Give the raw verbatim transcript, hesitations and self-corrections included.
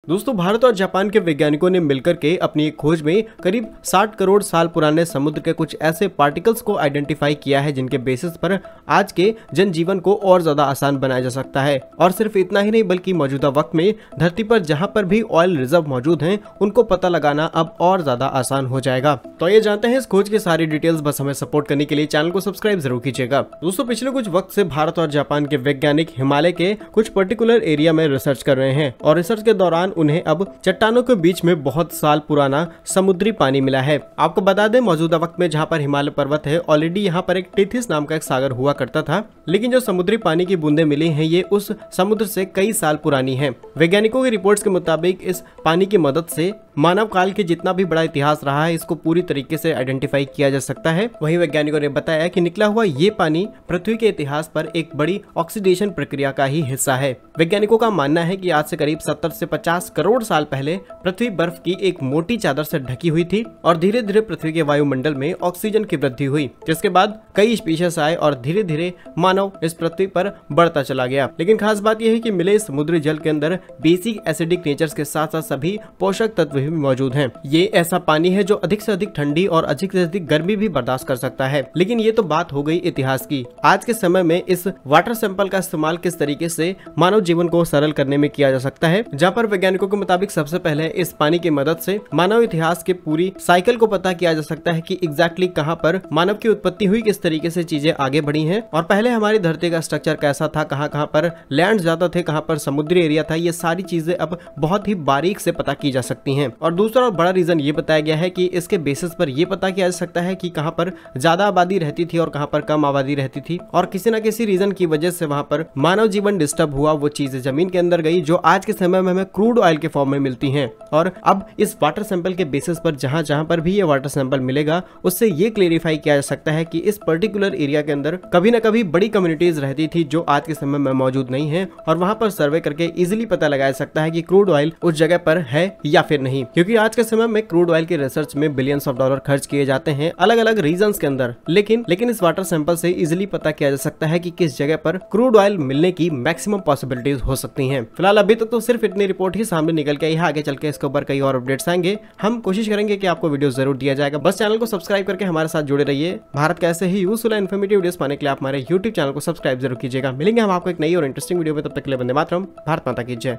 दोस्तों, भारत और जापान के वैज्ञानिकों ने मिलकर के अपनी एक खोज में करीब साठ करोड़ साल पुराने समुद्र के कुछ ऐसे पार्टिकल्स को आइडेंटिफाई किया है जिनके बेसिस पर आज के जनजीवन को और ज्यादा आसान बनाया जा सकता है। और सिर्फ इतना ही नहीं बल्कि मौजूदा वक्त में धरती पर जहां पर भी ऑयल रिजर्व मौजूद हैं उनको पता लगाना अब और ज्यादा आसान हो जाएगा। तो ये जानते हैं इस खोज की सारी डिटेल्स। बस हमें सपोर्ट करने के लिए चैनल को सब्सक्राइब जरूर कीजिएगा। दोस्तों, पिछले कुछ वक्त से भारत और जापान के वैज्ञानिक हिमालय के कुछ पर्टिकुलर एरिया में रिसर्च कर रहे हैं और रिसर्च के दौरान उन्हें अब चट्टानों के बीच में बहुत साल पुराना समुद्री पानी मिला है। आपको बता दें, मौजूदा वक्त में जहां पर हिमालय पर्वत है, ऑलरेडी यहां पर एक टेथिस नाम का एक सागर हुआ करता था, लेकिन जो समुद्री पानी की बूंदें मिली हैं ये उस समुद्र से कई साल पुरानी हैं। वैज्ञानिकों की रिपोर्ट्स के मुताबिक इस पानी की मदद से मानव काल के जितना भी बड़ा इतिहास रहा है इसको पूरी तरीके से आइडेंटिफाई किया जा सकता है। वहीं वैज्ञानिकों ने बताया कि निकला हुआ ये पानी पृथ्वी के इतिहास पर एक बड़ी ऑक्सीडेशन प्रक्रिया का ही हिस्सा है। वैज्ञानिकों का मानना है कि आज से करीब सत्तर से पचास करोड़ साल पहले पृथ्वी बर्फ की एक मोटी चादर से ढकी हुई थी और धीरे धीरे पृथ्वी के वायुमंडल में ऑक्सीजन की वृद्धि हुई, जिसके बाद कई स्पीशीज आए और धीरे धीरे मानव इस पृथ्वी पर बढ़ता चला गया। लेकिन खास बात यह है कि मिले समुद्री जल के अंदर बेसिक एसिडिक नेचर्स के साथ साथ सभी पोषक तत्व भी मौजूद हैं। ये ऐसा पानी है जो अधिक से अधिक ठंडी और अधिक से अधिक गर्मी भी बर्दाश्त कर सकता है। लेकिन ये तो बात हो गई इतिहास की। आज के समय में इस वाटर सैंपल का इस्तेमाल किस तरीके से मानव जीवन को सरल करने में किया जा सकता है, जहाँ पर वैज्ञानिकों के मुताबिक सबसे पहले इस पानी की मदद से मानव इतिहास के पूरी साइकिल को पता किया जा सकता है कि एग्जैक्टली कहाँ पर मानव की उत्पत्ति हुई, किस तरीके से चीजें आगे बढ़ी हैं और पहले हमारी धरती का स्ट्रक्चर कैसा था, कहाँ कहाँ पर लैंड ज्यादा थे, कहाँ पर समुद्री एरिया था। ये सारी चीजें अब बहुत ही बारीक से पता की जा सकती हैं। और दूसरा और बड़ा रीजन ये बताया गया है कि इसके बेसिस पर यह पता किया जा सकता है कि कहाँ पर ज्यादा आबादी रहती थी और कहाँ पर कम आबादी रहती थी और किसी न किसी रीजन की वजह से वहां पर मानव जीवन डिस्टर्ब हुआ, वो चीजें जमीन के अंदर गई जो आज के समय में हमें क्रूड ऑयल के फॉर्म में मिलती हैं। और अब इस वाटर सैंपल के बेसिस पर जहां जहां पर भी ये वाटर सैंपल मिलेगा उससे ये क्लेरिफाई किया जा सकता है कि इस पर्टिकुलर एरिया के अंदर कभी न कभी बड़ी कम्युनिटीज रहती थी जो आज के समय में मौजूद नहीं है और वहां पर सर्वे करके इजिली पता लगाया सकता है कि क्रूड ऑयल उस जगह पर है या फिर नहीं। क्योंकि आज के समय में क्रूड ऑयल की रिसर्च में बिलियंस ऑफ डॉलर खर्च किए जाते हैं अलग अलग रीजन्स के अंदर, लेकिन लेकिन इस वाटर सैंपल से इजिली पता किया जा सकता है कि किस जगह पर क्रूड ऑयल मिलने की मैक्सिमम पॉसिबिलिटीज हो सकती हैं। फिलहाल अभी तक तो सिर्फ इतनी रिपोर्ट ही सामने निकल के आई है, आगे चल के इसके ऊपर कई और अपडेट्स आएंगे। हम कोशिश करेंगे कि आपको वीडियो जरूर दिया जाएगा। बस चैनल को सब्सक्राइब करके हमारे साथ जुड़े रहिए। भारत के ऐसे ही यूजफुल एंड इन्फॉर्मेटिव वीडियोस पाने के लिए आप हमारे यूट्यूब चैनल को सब्सक्राइब जरूर कीजिएगा। मिलेंगे हम आपको एक नई और इंटरेस्टिंग वीडियो में, तब तक के लिए वंदे मातरम। भारत माता की जय।